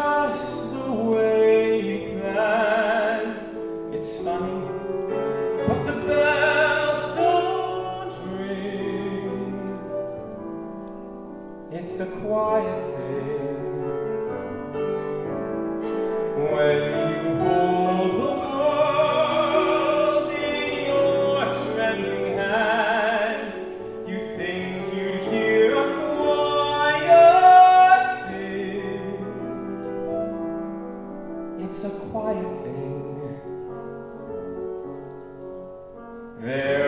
just the way you planned. It's funny, but the bells don't ring. It's a quiet thing when you hold the world in your trembling hand. You think you'd hear a choir sing. It's a quiet thing. There